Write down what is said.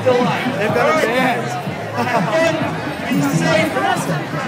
still alive. They've got a band. Have fun. Be safe.